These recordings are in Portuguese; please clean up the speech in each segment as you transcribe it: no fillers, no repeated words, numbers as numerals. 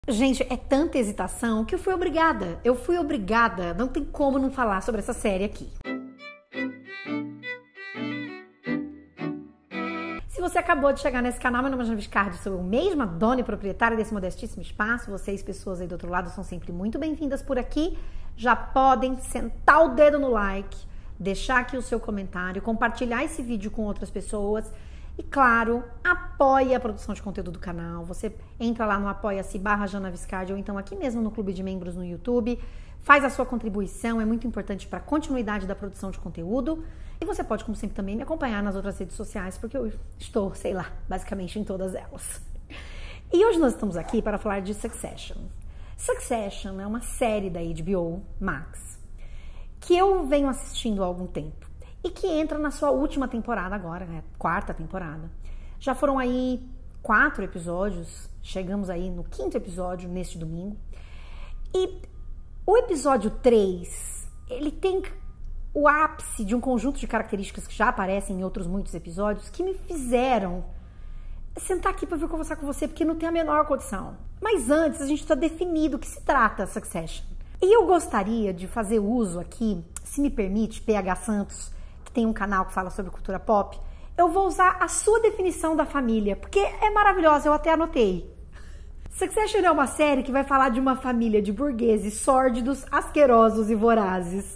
Gente, é tanta hesitação que eu fui obrigada. Não tem como não falar sobre essa série aqui. Se você acabou de chegar nesse canal, meu nome é Jana Viscardi, sou eu mesma, dona e proprietária desse modestíssimo espaço. Vocês, pessoas aí do outro lado, são sempre muito bem-vindas por aqui. Já podem sentar o dedo no like, deixar aqui o seu comentário, compartilhar esse vídeo com outras pessoas. E claro, apoie a produção de conteúdo do canal. Você entra lá no apoia-se/Jana Viscardi ou então aqui mesmo no Clube de Membros no YouTube. Faz a sua contribuição, é muito importante para a continuidade da produção de conteúdo. E você pode, como sempre, também me acompanhar nas outras redes sociais, porque eu estou, sei lá, basicamente em todas elas. E hoje nós estamos aqui para falar de Succession. Succession é uma série da HBO Max que eu venho assistindo há algum tempo. E que entra na sua última temporada agora, né? Quarta temporada. Já foram aí 4 episódios, chegamos aí no 5º episódio neste domingo. E o episódio 3, ele tem o ápice de um conjunto de características que já aparecem em outros muitos episódios que me fizeram sentar aqui para vir conversar com você, porque não tem a menor condição. Mas antes, a gente precisa definir do que se trata Succession. E eu gostaria de fazer uso aqui, se me permite, PH Santos, tem um canal que fala sobre cultura pop, eu vou usar a sua definição da família, porque é maravilhosa, eu até anotei. Succession é uma série que vai falar de uma família de burgueses sórdidos, asquerosos e vorazes.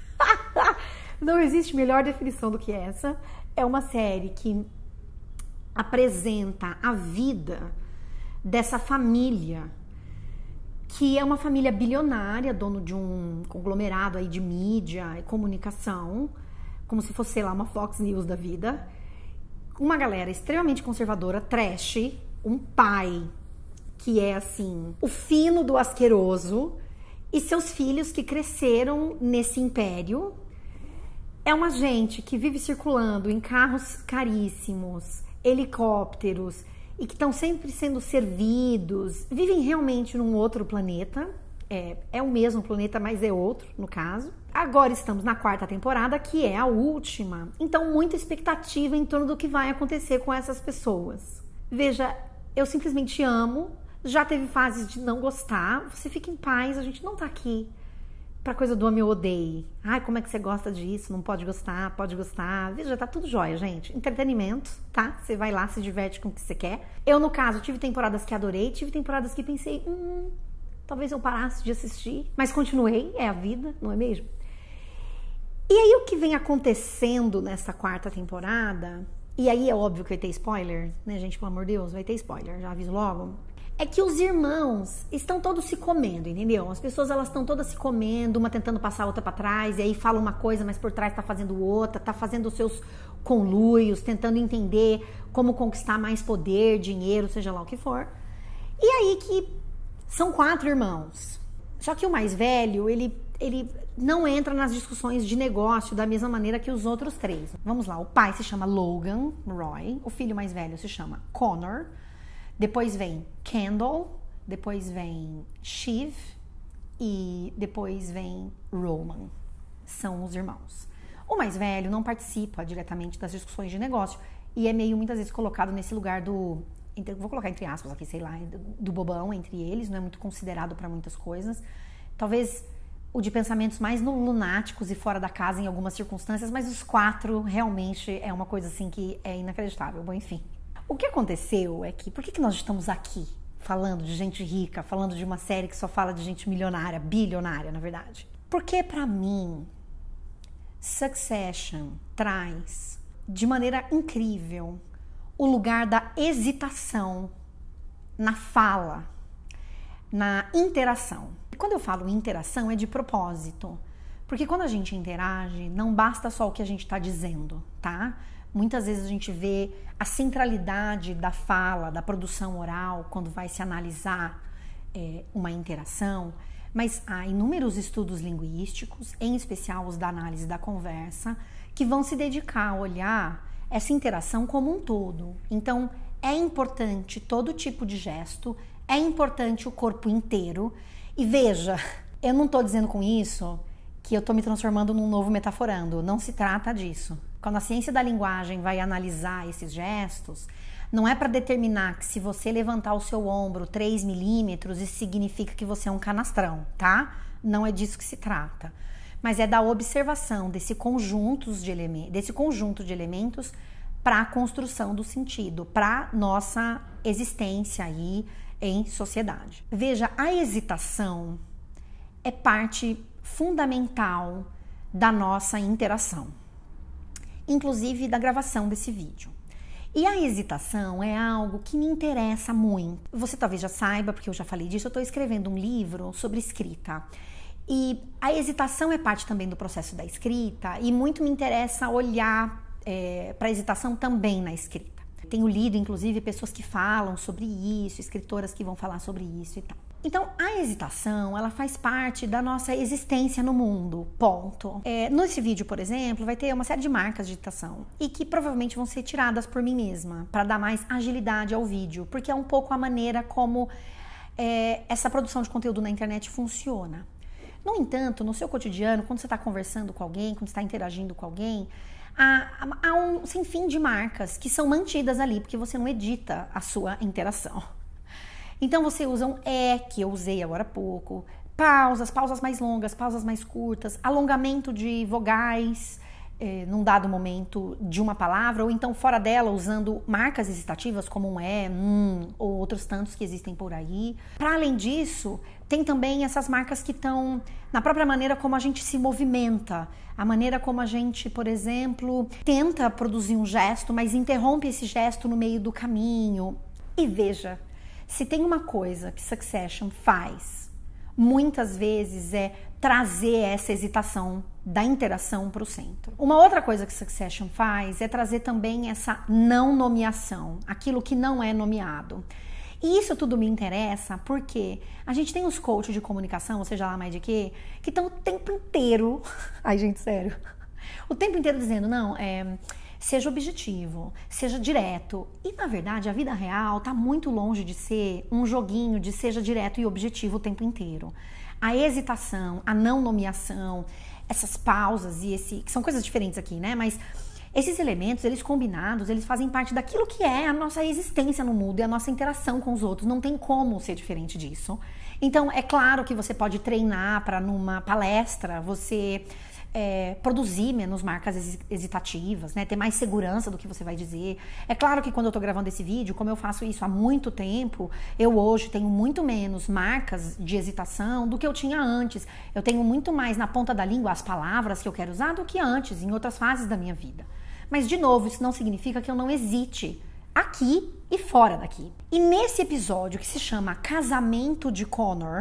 Não existe melhor definição do que essa. É uma série que apresenta a vida dessa família, que é uma família bilionária, dono de um conglomerado aí de mídia e comunicação, como se fosse, sei lá, uma Fox News da vida. Uma galera extremamente conservadora, trash, um pai que é, assim, o fino do asqueroso, e seus filhos que cresceram nesse império. É uma gente que vive circulando em carros caríssimos, helicópteros, e que estão sempre sendo servidos, vivem realmente num outro planeta. É o mesmo planeta, mas é outro, no caso. Agora estamos na 4ª temporada, que é a última. Então, muita expectativa em torno do que vai acontecer com essas pessoas. Veja, eu simplesmente amo. Já teve fases de não gostar. Você fica em paz, a gente não tá aqui pra coisa do ame ou odeie. Ai, como é que você gosta disso? Não pode gostar, pode gostar. Veja, tá tudo jóia, gente. Entretenimento, tá? Você vai lá, se diverte com o que você quer. Eu, no caso, tive temporadas que adorei, tive temporadas que pensei, talvez eu parasse de assistir, mas continuei, é a vida, não é mesmo? E aí o que vem acontecendo nessa 4ª temporada, e aí é óbvio que vai ter spoiler, né, gente, pelo amor de Deus, vai ter spoiler, já aviso logo, é que os irmãos estão todos se comendo, entendeu? As pessoas, elas estão todas se comendo, uma tentando passar a outra pra trás, e aí fala uma coisa, mas por trás tá fazendo outra, tá fazendo os seus conluios, tentando entender como conquistar mais poder, dinheiro, seja lá o que for. E aí que são 4 irmãos. Só que o mais velho, ele não entra nas discussões de negócio da mesma maneira que os outros 3. Vamos lá, o pai se chama Logan Roy, o filho mais velho se chama Connor, depois vem Kendall, depois vem Shiv e depois vem Roman. São os irmãos. O mais velho não participa diretamente das discussões de negócio e é meio muitas vezes colocado nesse lugar do... vou colocar entre aspas aqui, sei lá, do bobão entre eles, não é muito considerado para muitas coisas. Talvez o de pensamentos mais lunáticos e fora da casa em algumas circunstâncias, mas os 4 realmente é uma coisa assim que é inacreditável. Bom, enfim. O que aconteceu é que, por que nós estamos aqui falando de gente rica, falando de uma série que só fala de gente milionária, bilionária, na verdade? Porque pra mim, Succession traz de maneira incrível o lugar da hesitação na fala, na interação. E quando eu falo interação, é de propósito. Porque quando a gente interage, não basta só o que a gente está dizendo, tá? Muitas vezes a gente vê a centralidade da fala, da produção oral, quando vai se analisar uma interação, mas há inúmeros estudos linguísticos, em especial os da análise da conversa, que vão se dedicar a olhar essa interação como um todo. Então, é importante todo tipo de gesto, é importante o corpo inteiro. E veja, eu não estou dizendo com isso que eu estou me transformando num novo metaforando, não se trata disso. Quando a ciência da linguagem vai analisar esses gestos, Não é para determinar que se você levantar o seu ombro 3 milímetros, isso significa que você é um canastrão, tá? Não é disso que se trata. Mas é da observação desse conjunto de elementos para a construção do sentido, para nossa existência aí em sociedade. Veja, a hesitação é parte fundamental da nossa interação, inclusive da gravação desse vídeo. E a hesitação é algo que me interessa muito. Você talvez já saiba, porque eu já falei disso, eu estou escrevendo um livro sobre escrita. E a hesitação é parte também do processo da escrita e muito me interessa olhar para a hesitação também na escrita. Tenho lido, inclusive, pessoas que falam sobre isso, escritoras que vão falar sobre isso e tal. Então, a hesitação, ela faz parte da nossa existência no mundo, ponto. Nesse vídeo, por exemplo, vai ter uma série de marcas de hesitação e que provavelmente vão ser tiradas por mim mesma, para dar mais agilidade ao vídeo, porque é um pouco a maneira como essa produção de conteúdo na internet funciona. No entanto, no seu cotidiano, quando você está conversando com alguém, quando você está interagindo com alguém, há um sinfim de marcas que são mantidas ali, porque você não edita a sua interação. Então você usa um que eu usei agora há pouco, pausas mais longas, pausas mais curtas, alongamento de vogais num dado momento de uma palavra, ou então fora dela usando marcas hesitativas como um ou outros tantos que existem por aí. Para além disso, tem também essas marcas que estão na própria maneira como a gente se movimenta, a maneira como a gente, por exemplo, tenta produzir um gesto, mas interrompe esse gesto no meio do caminho. E veja, se tem uma coisa que Succession faz, muitas vezes é trazer essa hesitação da interação para o centro. Uma outra coisa que Succession faz é trazer também essa não nomeação, aquilo que não é nomeado. E isso tudo me interessa porque a gente tem os coaches de comunicação, ou seja lá mais de quê, que estão o tempo inteiro, ai gente, sério, o tempo inteiro dizendo, não, seja objetivo, seja direto. E na verdade a vida real está muito longe de ser um joguinho de seja direto e objetivo o tempo inteiro. A hesitação, a não nomeação, essas pausas que são coisas diferentes aqui, né? Mas esses elementos, eles combinados, eles fazem parte daquilo que é a nossa existência no mundo e a nossa interação com os outros. Não tem como ser diferente disso. Então, é claro que você pode treinar para numa palestra você produzir menos marcas hesitativas, né? Ter mais segurança do que você vai dizer. É claro que quando eu tô gravando esse vídeo, como eu faço isso há muito tempo, eu hoje tenho muito menos marcas de hesitação do que eu tinha antes. Eu tenho muito mais na ponta da língua as palavras que eu quero usar do que antes, em outras fases da minha vida. Mas, de novo, isso não significa que eu não hesite aqui e fora daqui. E nesse episódio que se chama Casamento de Connor,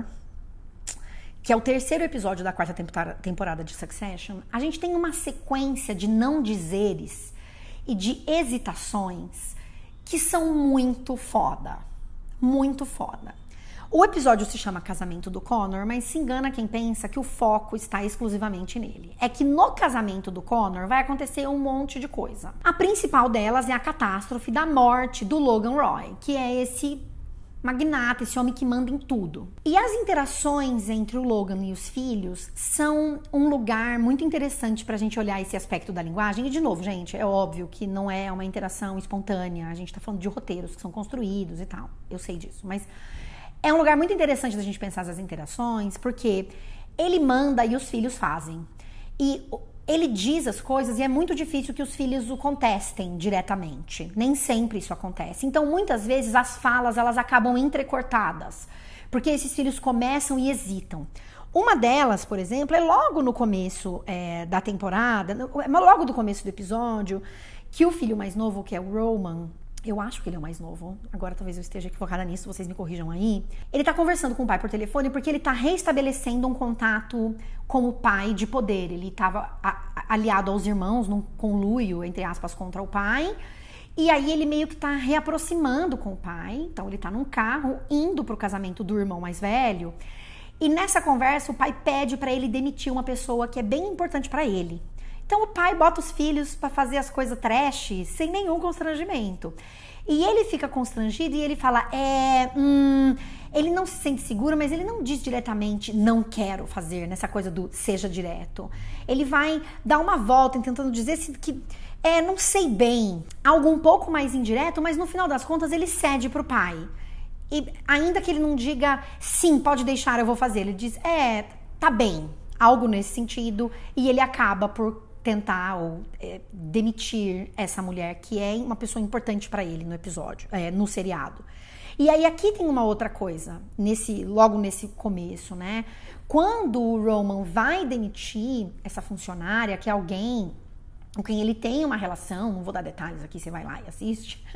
que é o terceiro episódio da 4ª temporada de Succession, a gente tem uma sequência de não dizeres e de hesitações que são muito foda. Muito foda. O episódio se chama Casamento do Connor, mas se engana quem pensa que o foco está exclusivamente nele. É que no casamento do Connor vai acontecer um monte de coisa. A principal delas é a catástrofe da morte do Logan Roy, que é esse magnata, esse homem que manda em tudo. E as interações entre o Logan e os filhos são um lugar muito interessante pra gente olhar esse aspecto da linguagem. E de novo, gente, é óbvio que não é uma interação espontânea, a gente tá falando de roteiros que são construídos e tal, eu sei disso, mas é um lugar muito interessante da gente pensar essas interações, porque ele manda e os filhos fazem. E ele diz as coisas e é muito difícil que os filhos o contestem diretamente. Nem sempre isso acontece. Então, muitas vezes, as falas, elas acabam entrecortadas, porque esses filhos começam e hesitam. Uma delas, por exemplo, é logo no começo da temporada, logo do começo do episódio, que o filho mais novo, que é o Roman, eu acho que ele é o mais novo, agora talvez eu esteja equivocada nisso, vocês me corrijam aí. Ele tá conversando com o pai por telefone porque ele tá reestabelecendo um contato com o pai de poder. Ele tava aliado aos irmãos, num conluio, entre aspas, contra o pai. E aí ele meio que tá reaproximando com o pai. Então ele tá num carro indo pro casamento do irmão mais velho. E nessa conversa o pai pede pra ele demitir uma pessoa que é bem importante pra ele. Então o pai bota os filhos para fazer as coisas trash sem nenhum constrangimento. E ele fica constrangido e ele fala, ele não se sente seguro, mas ele não diz diretamente não quero fazer, nessa coisa do seja direto. Ele vai dar uma volta tentando dizer que não sei bem, algo um pouco mais indireto, mas no final das contas ele cede pro pai. E ainda que ele não diga sim, pode deixar, eu vou fazer, ele diz tá bem, algo nesse sentido, e ele acaba por tentar demitir essa mulher que é uma pessoa importante para ele no episódio, no seriado. E aí aqui tem uma outra coisa, logo nesse começo, né? Quando o Roman vai demitir essa funcionária, que é alguém com quem ele tem uma relação, não vou dar detalhes aqui, você vai lá e assiste.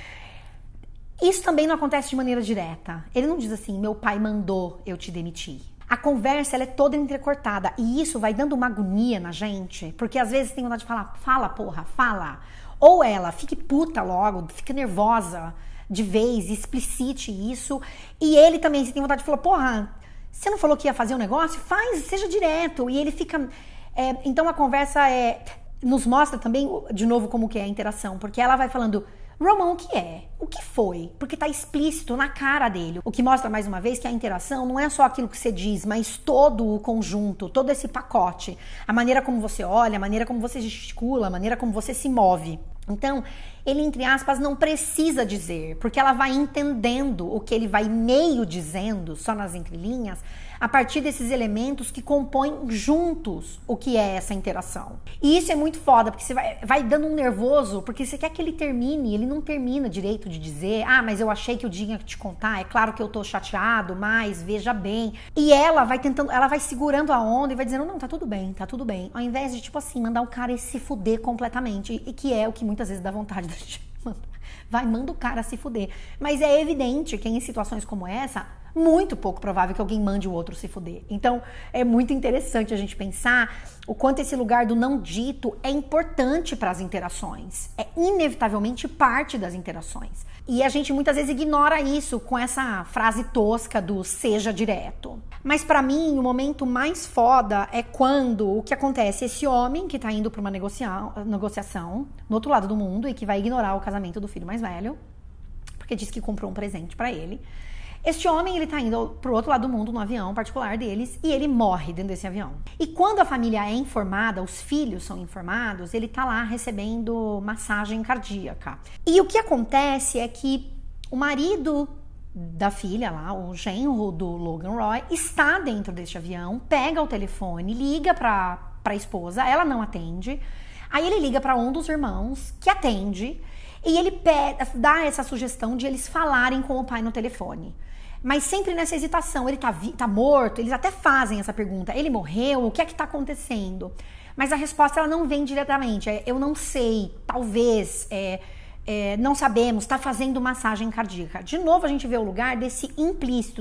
Isso também não acontece de maneira direta. Ele não diz assim, meu pai mandou eu te demitir. A conversa, ela é toda entrecortada, e isso vai dando uma agonia na gente, porque às vezes tem vontade de falar, fala porra, fala. Ou ela, fique puta logo, fica nervosa de vez, explicite isso. E ele também, se tem vontade de falar, porra, você não falou que ia fazer um negócio? Faz, seja direto. E ele fica... então a conversa nos mostra também, de novo, como que é a interação. Porque ela vai falando, Roman, o que é? O que foi? Porque tá explícito na cara dele. O que mostra, mais uma vez, que a interação não é só aquilo que você diz, mas todo o conjunto, todo esse pacote. A maneira como você olha, a maneira como você gesticula, a maneira como você se move. Então, ele, entre aspas, não precisa dizer, porque ela vai entendendo o que ele vai meio dizendo, só nas entrelinhas, a partir desses elementos que compõem juntos o que é essa interação. E isso é muito foda, porque você vai dando um nervoso, porque você quer que ele termine, ele não termina direito de dizer, mas eu achei que eu tinha que te contar, é claro que eu tô chateado, mas veja bem. E ela vai tentando, ela vai segurando a onda e vai dizendo, não, tá tudo bem, ao invés de, tipo assim, mandar o cara se fuder completamente, e que é o que muitas vezes dá vontade da gente mandar. Manda o cara se fuder. Mas é evidente que em situações como essa, muito pouco provável que alguém mande o outro se fuder. Então, é muito interessante a gente pensar o quanto esse lugar do não dito é importante para as interações. É inevitavelmente parte das interações. E a gente muitas vezes ignora isso com essa frase tosca do seja direto. Mas para mim, o momento mais foda é quando o que acontece, esse homem que tá indo para uma negociação no outro lado do mundo e que vai ignorar o casamento do filho mais velho, porque diz que comprou um presente para ele. Este homem, ele tá indo pro outro lado do mundo, no avião particular deles, e ele morre dentro desse avião. E quando a família é informada, os filhos são informados, ele tá lá recebendo massagem cardíaca. E o que acontece é que o marido da filha lá, o genro do Logan Roy, está dentro deste avião, pega o telefone, liga pra esposa, ela não atende, aí ele liga pra um dos irmãos, que atende, e ele dá essa sugestão de eles falarem com o pai no telefone. Mas sempre nessa hesitação, ele tá morto, eles até fazem essa pergunta, ele morreu, o que é que tá acontecendo? Mas a resposta ela não vem diretamente, eu não sei, talvez, não sabemos, tá fazendo massagem cardíaca. De novo a gente vê o lugar desse implícito,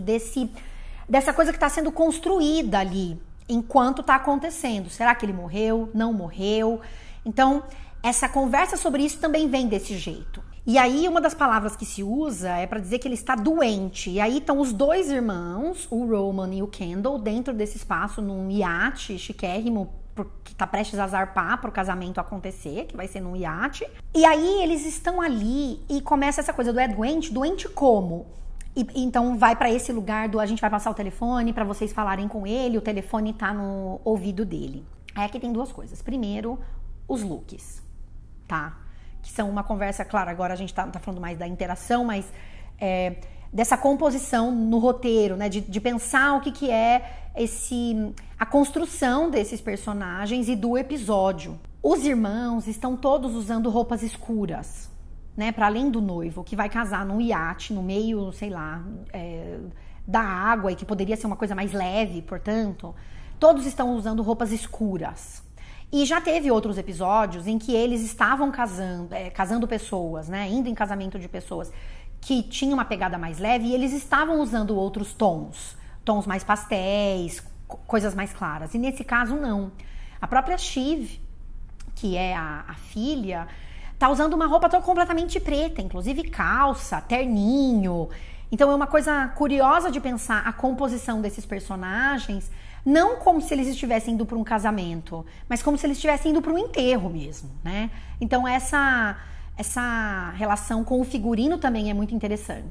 dessa coisa que está sendo construída ali, enquanto tá acontecendo. Será que ele morreu? Não morreu? Então, essa conversa sobre isso também vem desse jeito. E aí, uma das palavras que se usa é para dizer que ele está doente. E aí estão os dois irmãos, o Roman e o Kendall, dentro desse espaço, num iate chiquérrimo, que está prestes a zarpar para o casamento acontecer, que vai ser num iate. E aí, eles estão ali e começa essa coisa do doente. Doente como? E então, vai para esse lugar a gente vai passar o telefone para vocês falarem com ele, o telefone tá no ouvido dele. Aí aqui tem duas coisas. Primeiro, os looks, tá? Que são uma conversa, claro, agora a gente tá falando mais da interação, mas dessa composição no roteiro, né, de pensar o que é a construção desses personagens e do episódio. Os irmãos estão todos usando roupas escuras, né, para além do noivo, que vai casar num iate, no meio, sei lá, da água, e que poderia ser uma coisa mais leve, portanto, todos estão usando roupas escuras. E já teve outros episódios em que eles estavam casando pessoas, né? Indo em casamento de pessoas que tinham uma pegada mais leve, e eles estavam usando outros tons mais pastéis, coisas mais claras. E nesse caso, não. A própria Shiv, que é a filha, tá usando uma roupa toda completamente preta, inclusive calça, terninho. Então é uma coisa curiosa de pensar a composição desses personagens, não como se eles estivessem indo para um casamento, mas como se eles estivessem indo para um enterro mesmo, né? Então essa relação com o figurino também é muito interessante.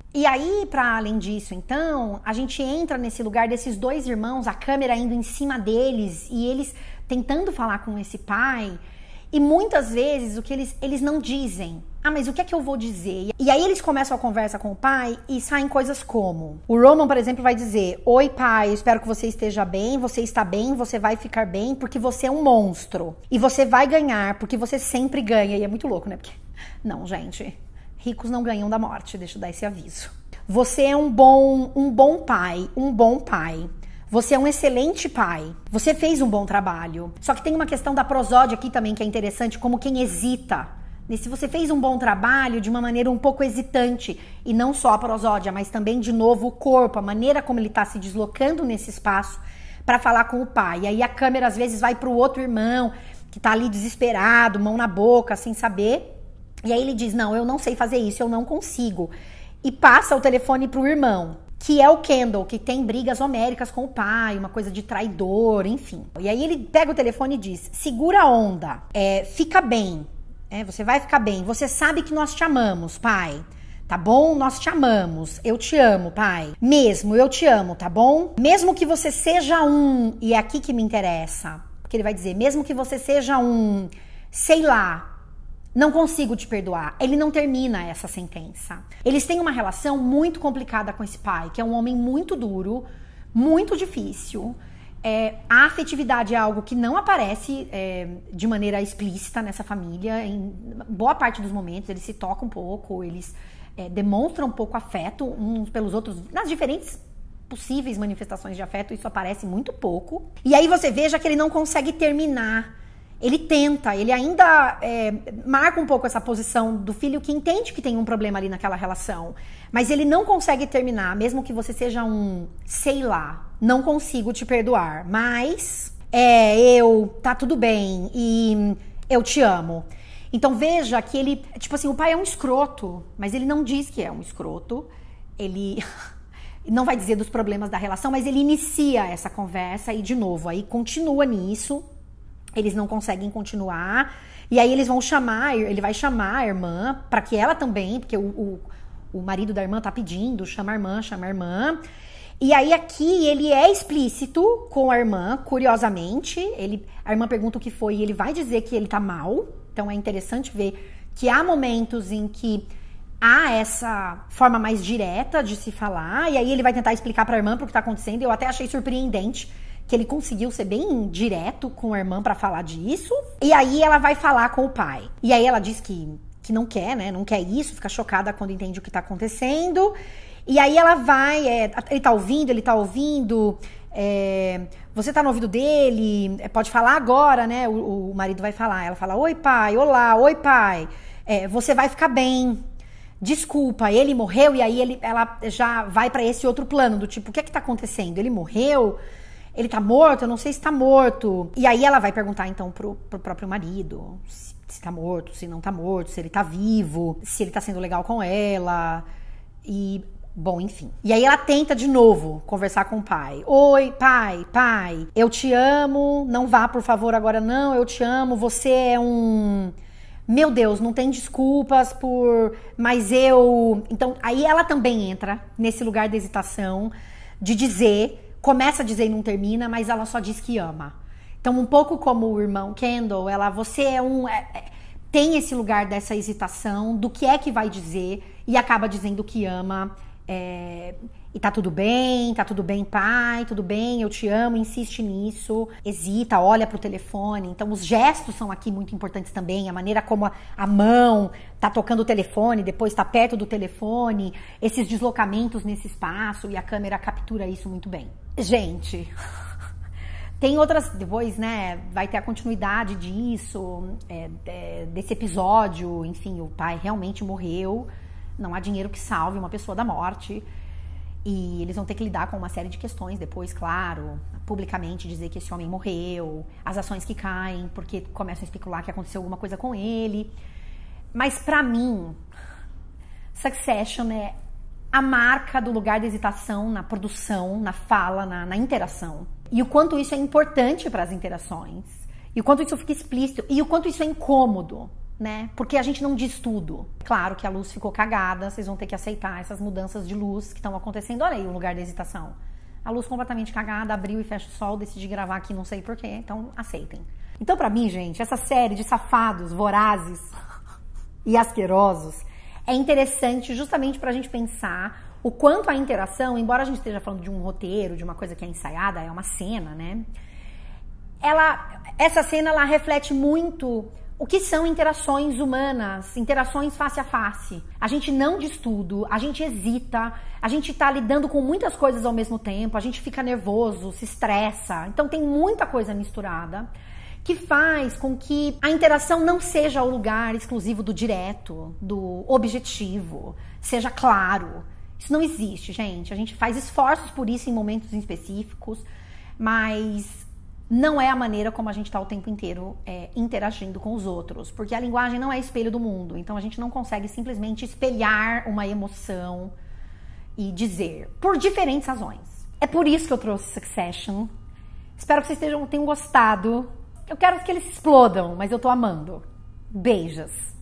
E aí, para além disso, então, a gente entra nesse lugar desses dois irmãos, a câmera indo em cima deles e eles tentando falar com esse pai. E muitas vezes o que eles não dizem. Ah, mas o que é que eu vou dizer? E aí eles começam a conversa com o pai e saem coisas como... O Roman, por exemplo, vai dizer: oi, pai, eu espero que você esteja bem, você está bem, você vai ficar bem porque você é um monstro. E você vai ganhar porque você sempre ganha. E é muito louco, né? Porque... Não, gente... Ricos não ganham da morte, deixa eu dar esse aviso. Você é um bom pai, um bom pai. Você é um excelente pai. Você fez um bom trabalho. Só que tem uma questão da prosódia aqui também que é interessante, como quem hesita. Se você fez um bom trabalho de uma maneira um pouco hesitante, e não só a prosódia, mas também, de novo, o corpo, a maneira como ele está se deslocando nesse espaço para falar com o pai. E aí a câmera às vezes vai para o outro irmão, que está ali desesperado, mão na boca, sem saber. E aí ele diz: não, eu não sei fazer isso, eu não consigo. E passa o telefone pro irmão, que é o Kendall, que tem brigas homéricas com o pai, uma coisa de traidor, enfim. E aí ele pega o telefone e diz: segura a onda, fica bem, você vai ficar bem. Você sabe que nós te amamos, pai, tá bom? Nós te amamos, eu te amo, pai. Mesmo, eu te amo, tá bom? Mesmo que você seja e é aqui que me interessa, porque ele vai dizer: mesmo que você seja sei lá, não consigo te perdoar. Ele não termina essa sentença. Eles têm uma relação muito complicada com esse pai, que é um homem muito duro, muito difícil. A afetividade é algo que não aparece de maneira explícita nessa família. Em boa parte dos momentos eles se tocam um pouco, eles demonstram um pouco afeto uns pelos outros, nas diferentes possíveis manifestações de afeto, isso aparece muito pouco. E aí você veja que ele não consegue terminar. Ele tenta, ele ainda marca um pouco essa posição do filho que entende que tem um problema ali naquela relação. Mas ele não consegue terminar, mesmo que você seja sei lá, não consigo te perdoar. Mas, tá tudo bem e eu te amo. Então veja que ele, tipo assim, o pai é um escroto, mas ele não diz que é um escroto. Ele... não vai dizer dos problemas da relação, mas ele inicia essa conversa e, de novo, aí continua nisso. Eles não conseguem continuar. E aí ele vai chamar a irmã para que ela também, porque o marido da irmã tá pedindo, chama a irmã. E aí aqui ele é explícito com a irmã, curiosamente. A irmã pergunta o que foi e ele vai dizer que ele tá mal. Então é interessante ver que há momentos em que há essa forma mais direta de se falar. E aí ele vai tentar explicar pra irmã o que tá acontecendo. Eu até achei surpreendente que ele conseguiu ser bem direto com a irmã pra falar disso. E aí ela vai falar com o pai. E aí ela diz que não quer, né? Não quer isso, fica chocada quando entende o que tá acontecendo. E aí ela vai... ele tá ouvindo... você tá no ouvido dele, pode falar agora, né? O marido vai falar. Ela fala: oi, pai, olá, oi, pai. Você vai ficar bem. Desculpa, ele morreu. E aí ela já vai pra esse outro plano, do tipo: o que é que tá acontecendo? Ele morreu? Ele tá morto? Eu não sei se tá morto. E aí ela vai perguntar então pro próprio marido se tá morto, se não tá morto, se ele tá vivo, se ele tá sendo legal com ela. E, bom, enfim. E aí ela tenta de novo conversar com o pai. Oi, pai, eu te amo. Não vá, por favor, agora não. Eu te amo. Você é Meu Deus, não tem desculpas mas eu... Então, aí ela também entra nesse lugar da hesitação, de dizer... Começa a dizer e não termina, mas ela só diz que ama. Então, um pouco como o irmão Kendall, você tem esse lugar dessa hesitação do que é que vai dizer e acaba dizendo que ama. E tá tudo bem, pai, tudo bem, eu te amo, insiste nisso, hesita, olha pro telefone. Então os gestos são aqui muito importantes também, a maneira como a mão tá tocando o telefone, depois tá perto do telefone, esses deslocamentos nesse espaço, e a câmera captura isso muito bem. Gente, tem outras, depois, né, vai ter a continuidade disso, desse episódio, enfim, o pai realmente morreu, não há dinheiro que salve uma pessoa da morte. E eles vão ter que lidar com uma série de questões depois, claro, publicamente dizer que esse homem morreu, as ações que caem, porque começam a especular que aconteceu alguma coisa com ele. Mas pra mim, Succession é a marca do lugar da hesitação na produção, na fala, na interação. E o quanto isso é importante para as interações, e o quanto isso fica explícito, e o quanto isso é incômodo. né? Porque a gente não diz tudo. Claro que a luz ficou cagada, vocês vão ter que aceitar essas mudanças de luz que estão acontecendo. Olha aí o lugar da hesitação. A luz completamente cagada, abriu e fecha o sol, decidi gravar aqui, não sei porquê, então aceitem. Então, pra mim, gente, essa série de safados, vorazes e asquerosos é interessante justamente pra gente pensar o quanto a interação, embora a gente esteja falando de um roteiro, de uma coisa que é ensaiada, é uma cena, né? Essa cena, ela reflete muito o que são interações humanas, interações face a face. A gente não diz tudo, a gente hesita, a gente tá lidando com muitas coisas ao mesmo tempo, a gente fica nervoso, se estressa. Então tem muita coisa misturada que faz com que a interação não seja o lugar exclusivo do direto, do objetivo, seja claro. Isso não existe, gente. A gente faz esforços por isso em momentos específicos, mas não é a maneira como a gente está o tempo inteiro interagindo com os outros, porque a linguagem não é espelho do mundo, então a gente não consegue simplesmente espelhar uma emoção e dizer, por diferentes razões. É por isso que eu trouxe Succession. Espero que vocês tenham gostado. Eu quero que eles explodam, mas eu tô amando. Beijos!